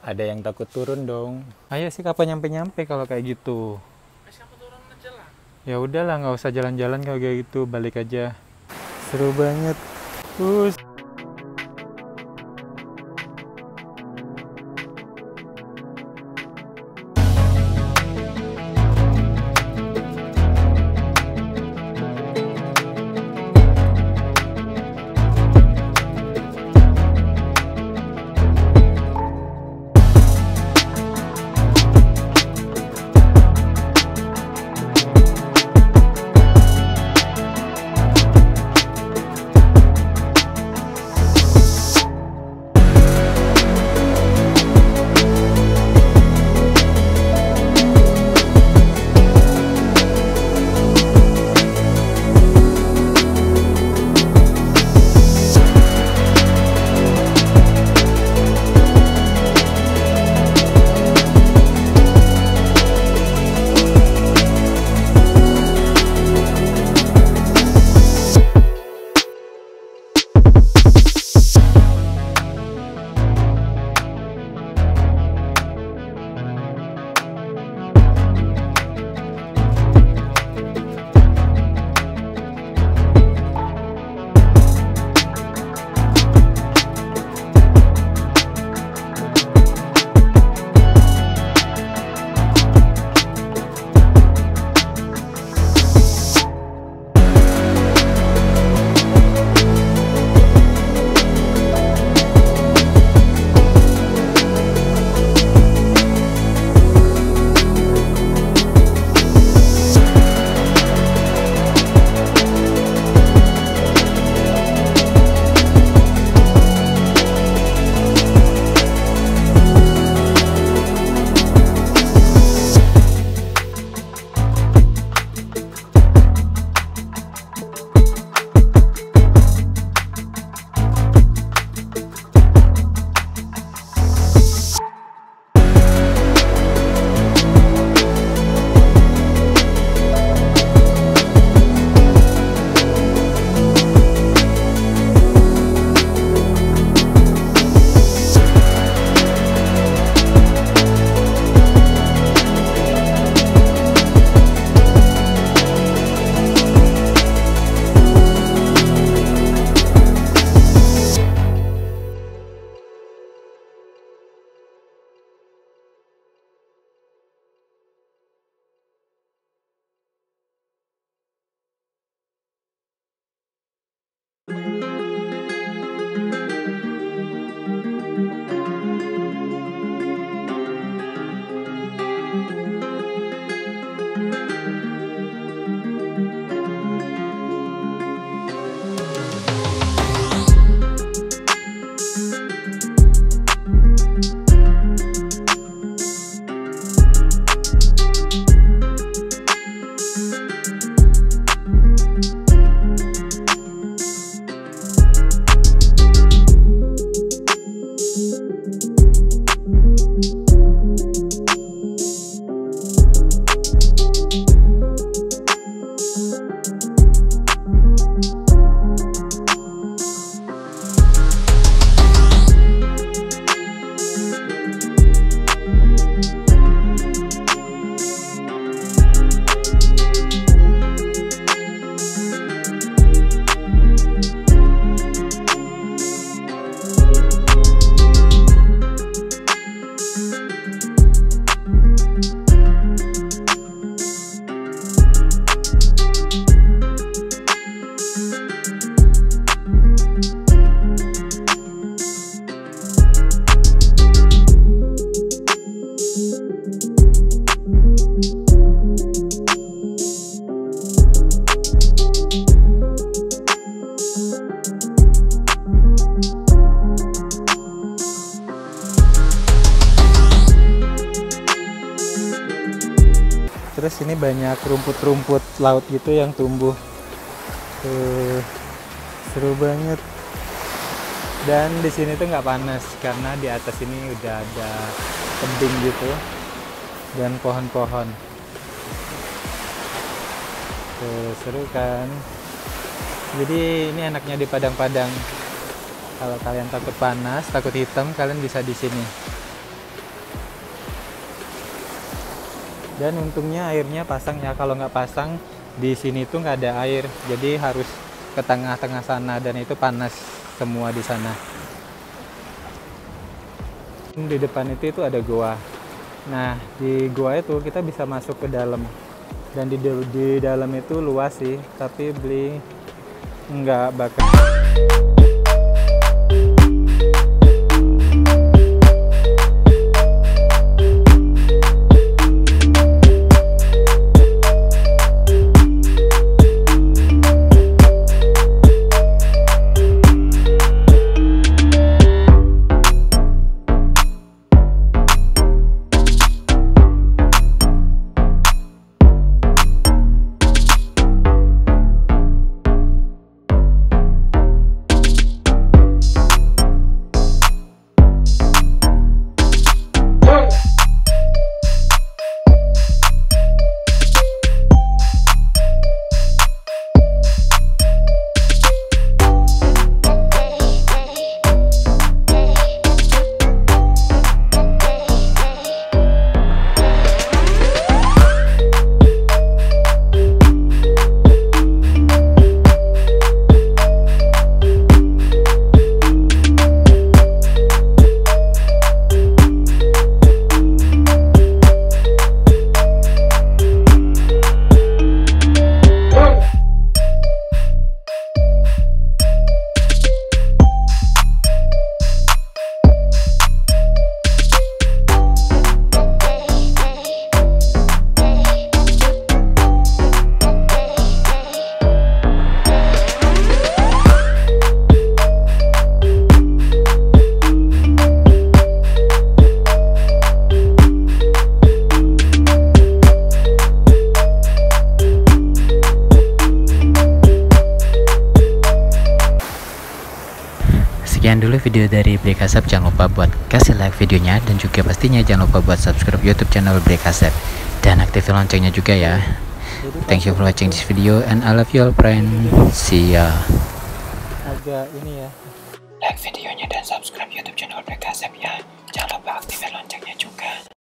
Ada yang takut turun dong. Ayo sih kapan nyampe-nyampe kalau kayak gitu. Kamu turun aja lah. Ya udahlah, nggak usah jalan-jalan kalau kayak gitu, balik aja. Seru banget. Terus ini banyak rumput-rumput laut gitu yang tumbuh. Seru banget. Dan di sini tuh nggak panas karena di atas ini udah ada tebing gitu dan pohon-pohon. Seru kan? Jadi ini enaknya di Padang-Padang. Kalau kalian takut panas, takut hitam, kalian bisa di sini. Dan untungnya airnya pasang ya, kalau nggak pasang di sini tuh nggak ada air, jadi harus ke tengah-tengah sana dan itu panas semua di sana. Di depan itu ada goa. Nah, di goa itu kita bisa masuk ke dalam. Dan di dalam itu luas sih, tapi beli nggak bakal. Sekian dulu video dari Break Asap. Jangan lupa buat kasih like videonya, dan juga pastinya jangan lupa buat subscribe YouTube channel Break Asap dan aktifin loncengnya juga ya. Thank you for watching this video and I love you all friend. See ya. Agak ini ya. Like videonya dan subscribe YouTube channel Break Asap ya. Jangan lupa aktifin loncengnya juga.